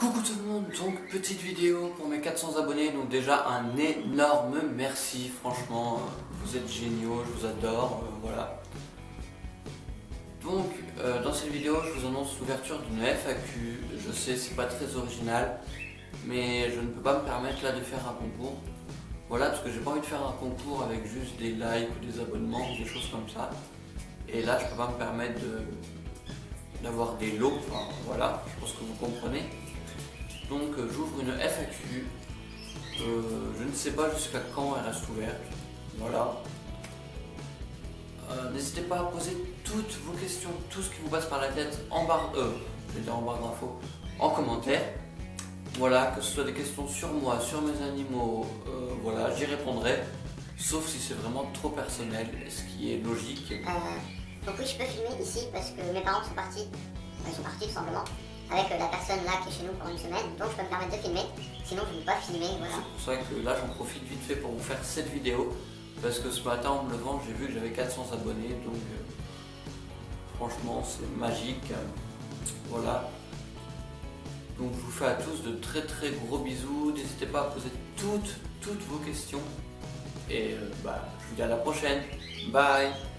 Coucou tout le monde, donc petite vidéo pour mes 400 abonnés, donc déjà un énorme merci, franchement, vous êtes géniaux, je vous adore, voilà. Donc dans cette vidéo je vous annonce l'ouverture d'une FAQ, je sais c'est pas très original, mais je ne peux pas me permettre là de faire un concours. Voilà, parce que j'ai pas envie de faire un concours avec juste des likes ou des abonnements ou des choses comme ça. Et là je peux pas me permettre d'avoir des lots, enfin voilà, je pense que vous comprenez. Donc j'ouvre une FAQ, je ne sais pas jusqu'à quand elle reste ouverte, voilà. N'hésitez pas à poser toutes vos questions, tout ce qui vous passe par la tête en barre, je vais dire en barre d'infos, en commentaire. Voilà, que ce soit des questions sur moi, sur mes animaux, voilà, j'y répondrai, sauf si c'est vraiment trop personnel, ce qui est logique. Donc oui, je peux filmer ici parce que mes parents sont partis, ils sont partis tout simplement, avec la personne là qui est chez nous pour une semaine, donc je peux me permettre de filmer, sinon je ne peux pas filmer, voilà. C'est pour ça que là j'en profite vite fait pour vous faire cette vidéo, parce que ce matin en me levant j'ai vu que j'avais 400 abonnés, donc franchement c'est magique, voilà. Donc je vous fais à tous de très très gros bisous, n'hésitez pas à poser toutes vos questions, et je vous dis à la prochaine, bye.